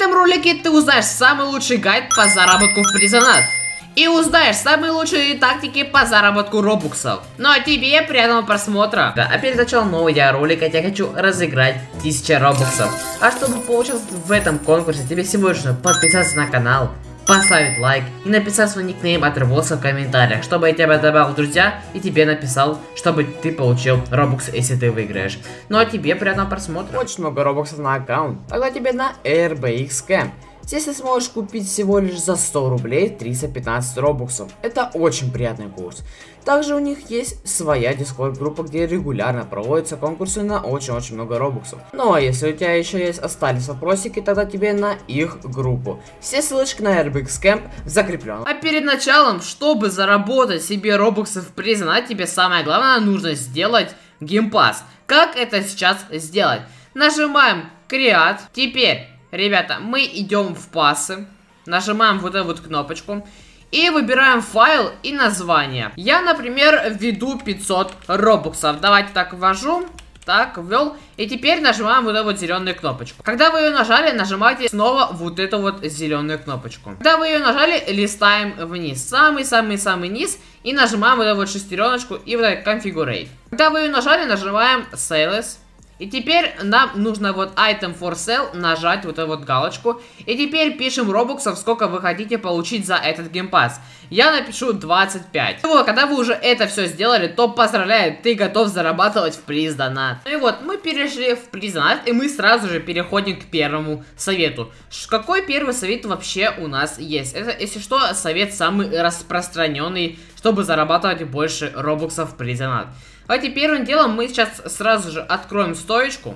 этом ролике ты узнаешь самый лучший гайд по заработку в Призонат. И узнаешь самые лучшие тактики по заработку робуксов. Ну а тебе приятного просмотра. Да, а перед началом нового видеоролика я хочу разыграть 1000 робуксов. А чтобы поучаствовать в этом конкурсе, тебе всего лишь нужно подписаться на канал, поставить лайк и написать свой никнейм от Рвоса в комментариях, чтобы я тебя добавил в друзья и тебе написал, чтобы ты получил робукс, если ты выиграешь. Ну а тебе приятного просмотра. Очень много робуксов на аккаунт, тогда тебе на RBX Camp. Здесь ты сможешь купить всего лишь за 100 рублей 315 робуксов. Это очень приятный курс. Также у них есть своя дискорд-группа, где регулярно проводятся конкурсы на очень-очень много робуксов. Ну а если у тебя еще остались вопросики, тогда тебе на их группу. Все ссылочки на RBX Camp закреплены. А перед началом, чтобы заработать себе робуксы в Призонат, тебе самое главное нужно сделать геймпасс. Как это сейчас сделать? Нажимаем Create. Теперь... Ребята, мы идем в пассы, нажимаем вот эту вот кнопочку и выбираем файл и название. Я, например, введу 500 робуксов. Давайте так ввожу. Так, ввел. И теперь нажимаем вот эту вот зеленую кнопочку. Когда вы ее нажали, нажимайте снова вот эту вот зеленую кнопочку. Когда вы ее нажали, листаем вниз. Самый-самый-самый низ. И нажимаем вот эту вот шестереночку и вот это Configurate. Когда вы ее нажали, нажимаем Sales. И теперь нам нужно вот Item for Sale нажать вот эту вот галочку. И теперь пишем робуксов, сколько вы хотите получить за этот геймпасс. Я напишу 25. Ну вот, когда вы уже это все сделали, то поздравляю, ты готов зарабатывать в Призонат. Ну и вот, мы перешли в Призонат, и мы сразу же переходим к первому совету. Какой первый совет вообще у нас есть? Это, если что, совет самый распространенный, чтобы зарабатывать больше робуксов в Призонат. Давайте первым делом мы сейчас сразу же откроем стоечку.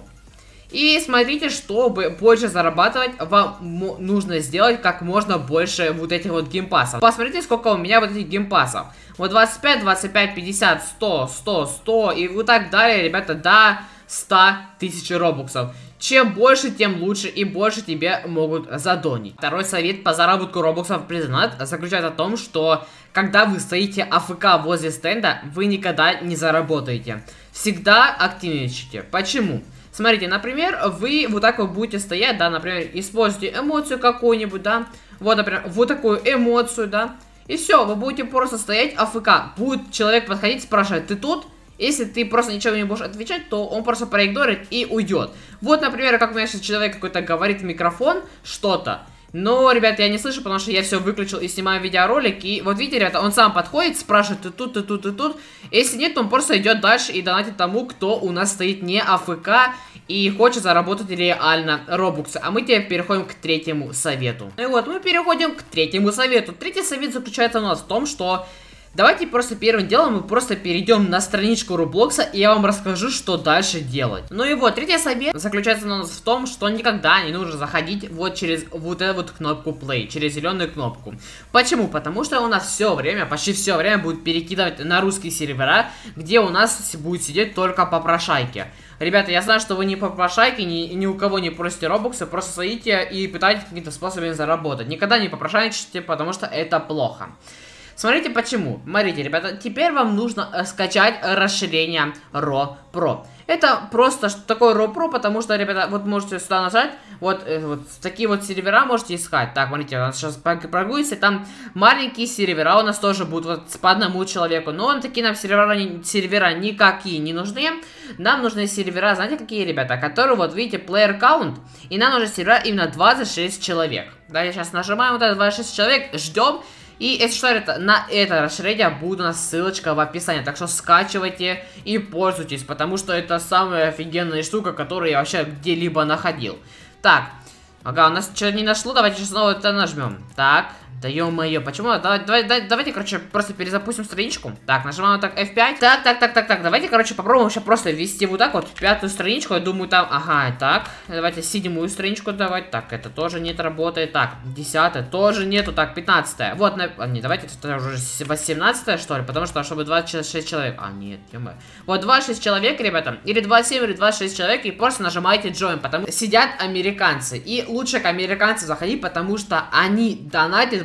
И смотрите, чтобы больше зарабатывать, вам нужно сделать как можно больше вот этих вот геймпассов. Посмотрите, сколько у меня вот этих геймпассов. Вот 25, 25, 50, 100, 100, 100 и вот так далее, ребята, до 100 тысяч робуксов. Чем больше, тем лучше и больше тебе могут задонить. Второй совет по заработку робуксов в Призонат заключается в том, что когда вы стоите АФК возле стенда, вы никогда не заработаете. Всегда активничайте. Почему? Смотрите, например, вы вот так вот будете стоять, да, например, используйте эмоцию какую-нибудь, да, вот, например, вот такую эмоцию, да, и все, вы будете просто стоять АФК. Будет человек подходить, спрашивать, ты тут? Если ты просто ничего не будешь отвечать, то он просто проигнорит и уйдет. Вот, например, как у меня сейчас человек какой-то говорит в микрофон что-то. Но, ребята, я не слышу, потому что я все выключил и снимаю видеоролик. И вот видите, ребята, он сам подходит, спрашивает, ты тут, ты тут, ты тут. Если нет, то он просто идет дальше и донатит тому, кто у нас стоит не АФК и хочет заработать реально робуксы. А мы теперь переходим к третьему совету. И вот, мы переходим к третьему совету. Третий совет заключается у нас в том, что... Давайте просто первым делом мы просто перейдем на страничку Роблокса, и я вам расскажу, что дальше делать. Ну и вот, третий совет заключается у нас в том, что никогда не нужно заходить вот через вот эту вот кнопку Play, через зеленую кнопку. Почему? Потому что у нас все время, почти все время будет перекидывать на русские сервера, где у нас будет сидеть только попрошайки. Ребята, я знаю, что вы не попрошайки, ни у кого не просите робоксы, просто стоите и пытаетесь каким-то способом заработать. Никогда не попрошайничайте, потому что это плохо. Смотрите почему. Смотрите, ребята, теперь вам нужно скачать расширение RO Pro. Это просто такое RO Pro, потому что, ребята, вот можете сюда нажать, вот такие вот сервера можете искать. Так, смотрите, у нас сейчас прогуется, там маленькие сервера у нас тоже будут вот по одному человеку, но такие нам сервера никакие не нужны. Нам нужны сервера, знаете, какие, ребята, которые, вот видите, player count, и нам нужны сервера именно 26 человек. Далее сейчас нажимаем вот это 26 человек, ждем. И если что, на это расширение будет у нас ссылочка в описании. Так что скачивайте и пользуйтесь, потому что это самая офигенная штука, которую я вообще где-либо находил. Так, ага, у нас что-то не нашло, давайте сейчас снова это нажмем. Так, да ё-моё, почему? Давайте, короче, просто перезапустим страничку. Так, нажимаем так F5. Так, давайте, короче, попробуем вообще просто ввести вот так вот пятую страничку. Я думаю, там, ага, так, давайте 7-ю страничку давать. Так, это тоже нет, работает. Так, 10-я тоже нету. Так, 15-я. Вот, не, давайте, это уже 18-я, что ли, потому что, чтобы 26 человек. А, нет, ё-моё. Вот 26 человек, ребята, или 27, или 26 человек, и просто нажимаете Join, потому что сидят американцы. И лучше к американцам заходить, потому что они донатят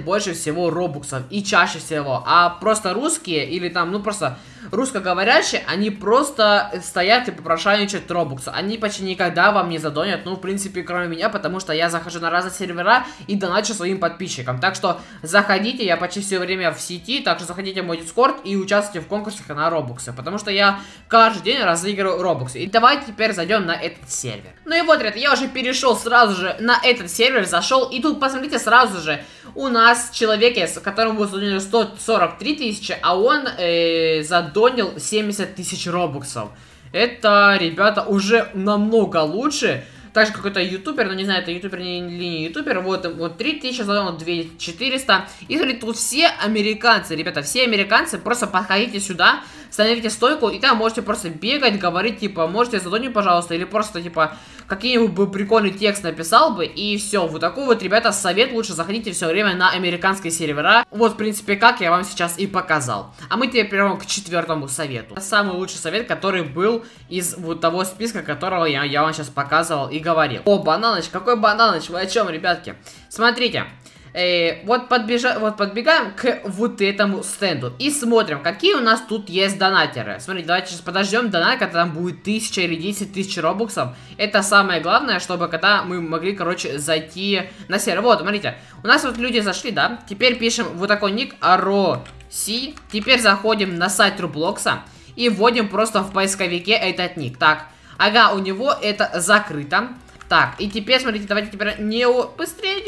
больше всего робуксов и чаще всего. А просто русские или там, ну просто русскоговорящие, они просто стоят и попрошайничают робукса. Они почти никогда вам не задонят, ну в принципе кроме меня, потому что я захожу на разные сервера и доначу своим подписчикам. Так что заходите, я почти все время в сети, так что заходите в мой дискорд и участвуйте в конкурсах на робуксы. Потому что я каждый день разыгрываю робуксы. И давайте теперь зайдем на этот сервер. Ну и вот, ребята, я уже перешел сразу же на этот сервер, зашел. И тут посмотрите сразу же, у нас человек, которому задонили 143 тысячи, а он задонил 70 тысяч робуксов. Это, ребята, уже намного лучше. Так же, как это ютубер, но не знаю, это ютубер или не ютубер. Вот 3000 задонил, 2400. И смотрите, тут все американцы, ребята, все американцы. Просто подходите сюда, становите стойку, и там можете просто бегать, говорить, типа, можете задонить, пожалуйста, или просто, типа, какой-нибудь бы прикольный текст написал бы, и все. Вот такой вот, ребята, совет, лучше заходите все время на американские сервера. Вот, в принципе, как я вам сейчас и показал. А мы теперь перейдем к 4-му совету. Самый лучший совет, который был из вот того списка, которого я вам сейчас показывал и говорил. О, бананыч, какой бананыч, вы о чем, ребятки? Смотрите. Вот подбегаем к вот этому стенду и смотрим, какие у нас тут есть донатеры. Смотрите, давайте сейчас подождем донат, когда там будет 1000 или 10 тысяч робоксов. Это самое главное, чтобы когда мы могли, короче, зайти на сервер. Вот, смотрите, у нас вот люди зашли, да. Теперь пишем вот такой ник ROC. Теперь заходим на сайт Роблокса и вводим просто в поисковике этот ник. Так, ага, у него это закрыто. Так, и теперь, смотрите, давайте теперь быстрее,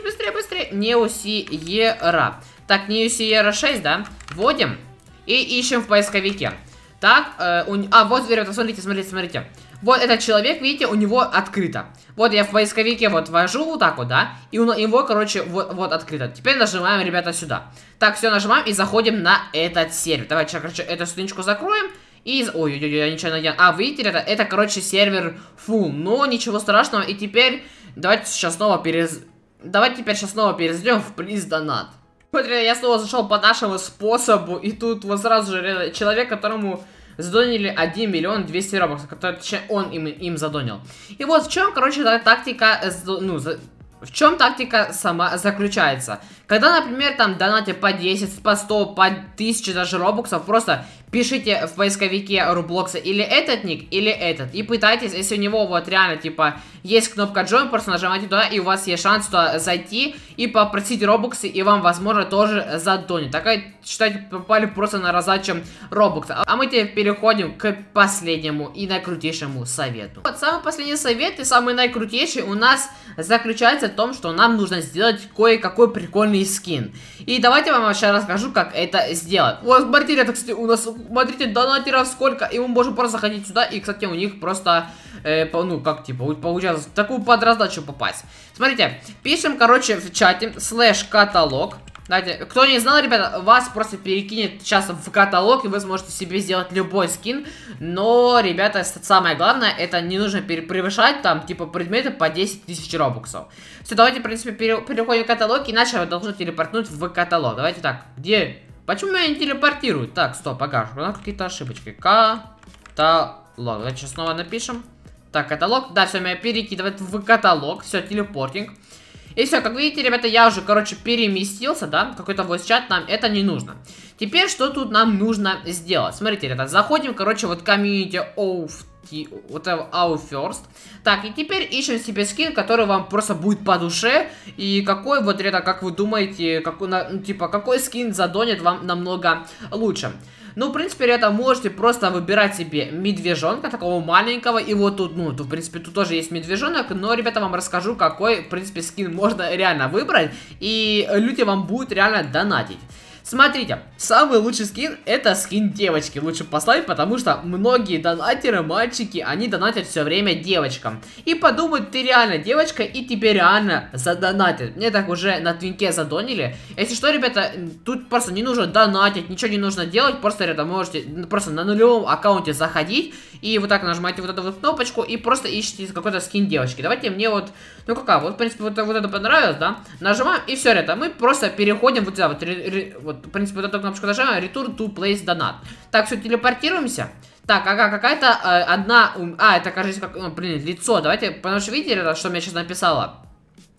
Неосиера. Так, Неосиера 6, да? Вводим и ищем в поисковике. Так, вот, ребята, смотрите. Вот этот человек, видите, у него открыто. Вот я в поисковике вот ввожу вот так вот, да? И у него, короче, вот открыто. Теперь нажимаем, ребята, сюда. Так, все, нажимаем и заходим на этот сервер. Давайте сейчас, короче, эту страничку закроем. Ой-ой-ой, я ничего не делаю. Видите, это, короче, сервер full. Но ничего страшного. И теперь давайте сейчас снова перейдем в приз донат. Вот, я снова зашел по нашему способу. И тут вот сразу же человек, которому задонили 1 миллион 200 робоксов, который он им задонил. И вот в чем, короче, тактика, в чем тактика сама заключается? Когда, например, там донате по 10, по 100, по 1000 даже робоксов, просто пишите в поисковике Роблокса или этот ник, или этот. И пытайтесь, если у него вот реально, типа, есть кнопка Join, просто нажимайте туда, и у вас есть шанс туда зайти и попросить робоксы, и вам, возможно, тоже задонить. Такая, считайте, попали просто на раздачу робокса. А мы теперь переходим к последнему и наикрутейшему совету. Вот самый последний совет и самый наикрутейший у нас заключается в том, что нам нужно сделать кое-какой прикольный скин. И давайте я вам сейчас расскажу, как это сделать. Вот, смотрите, это, кстати, у нас, смотрите, донатеров сколько, и мы можем просто заходить сюда, и, кстати, у них просто, ну, как, типа, получается, в такую подраздачу попасть. Смотрите, пишем, короче, в чате, /каталог. Знаете, кто не знал, ребята, вас просто перекинет сейчас в каталог, и вы сможете себе сделать любой скин. Но, ребята, самое главное, это не нужно превышать там, типа, предметы по 10 тысяч робоксов. Все, давайте, в принципе, переходим в каталог, иначе вы должны телепортнуть в каталог. Давайте так, где? Почему меня не телепортируют? Так, стоп, ага, у нас какие-то ошибочки. Каталог, давайте сейчас снова напишем. Так, каталог, да, все, меня перекидывает в каталог, все, телепортинг. И все, как видите, ребята, я уже, короче, переместился, да, какой-то voice-чат, нам это не нужно. Теперь, что тут нам нужно сделать? Смотрите, ребята, заходим, короче, вот комьюнити вот our first. Так, и теперь ищем себе скин, который вам просто будет по душе. И какой, вот, ребята, как вы думаете, какой скин задонит вам намного лучше? Ну, в принципе, ребята, можете просто выбирать себе медвежонка, такого маленького. И вот тут, ну, в принципе, тут тоже есть медвежонок. Но, ребята, вам расскажу, какой, в принципе, скин можно реально выбрать. И люди вам будут реально донатить. Смотрите, самый лучший скин это скин девочки. Лучше поставить, потому что многие донатеры, мальчики, они донатят все время девочкам. И подумают, ты реально девочка, и тебе реально задонатят. Мне так уже на твинке задонили. Если что, ребята, тут просто не нужно донатить, ничего не нужно делать. Просто, ребята, можете просто на нулевом аккаунте заходить. И вот так нажимаете вот эту вот кнопочку и просто ищите какой-то скин девочки. Давайте мне вот, ну какая, вот в принципе вот это понравилось, да? Нажимаем и все, ребята, мы просто переходим вот сюда, вот в принципе вот эту кнопочку нажимаем, return to place donat. Так, все, телепортируемся. Так, ага, какая-то одна, это кажется как, ну, блин, лицо, давайте, потому что видите, ребята, что мне сейчас написала?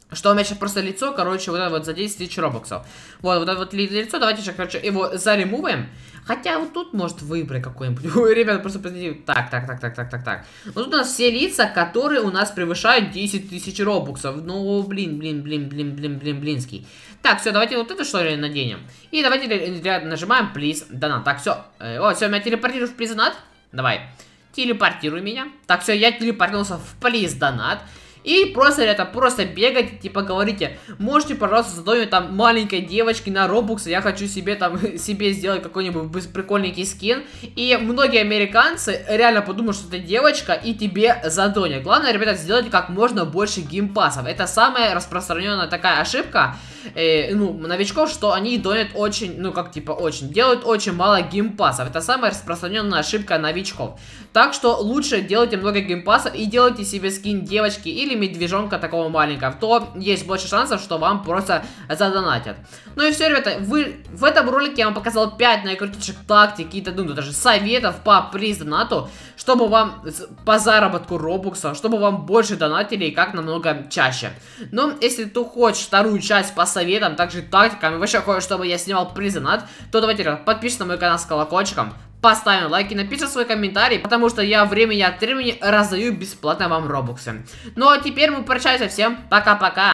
Что у меня сейчас просто лицо, короче, вот это вот за 10 тысяч робоксов. Вот это вот лицо, давайте сейчас, короче, его заремуваем. Хотя вот тут может выбрать какой-нибудь. Ребята, просто посмотрите. Так. Вот тут у нас все лица, которые у нас превышают 10 тысяч робоксов. Ну, блинский. Так, все, давайте вот это что ли наденем. И давайте нажимаем please донат. Так, все. О, все, меня телепортируешь в please донат. Давай. Телепортируй меня. Так, все, я телепортировался в please донат. И просто, ребята, просто бегайте, типа говорите, можете, пожалуйста, задонать там маленькой девочке на робоксы, я хочу себе там, сделать какой-нибудь прикольненький скин. И многие американцы реально подумают, что это девочка, и тебе задонят. Главное, ребята, сделайте как можно больше геймпасов. Это самая распространенная такая ошибка, новичков, что они донят очень, делают очень мало геймпасов. Это самая распространенная ошибка новичков. Так что лучше делайте много геймпасов и делайте себе скин девочки или медвежонка такого маленького, то есть больше шансов, что вам просто задонатят. Ну и все, ребята, в этом ролике я вам показал 5 наикрутейших тактик и даже советов по приз-донату, чтобы вам по заработку робоксов, чтобы вам больше донатили и как намного чаще. Но если ты хочешь вторую часть по советам, также тактикам и вообще хочешь, чтобы я снимал приз-донат, то давайте, ребята, подпишись на мой канал с колокольчиком. Поставим лайк и напишите свой комментарий, потому что я время от времени раздаю бесплатно вам робоксы. Ну а теперь мы прощаемся, всем пока-пока.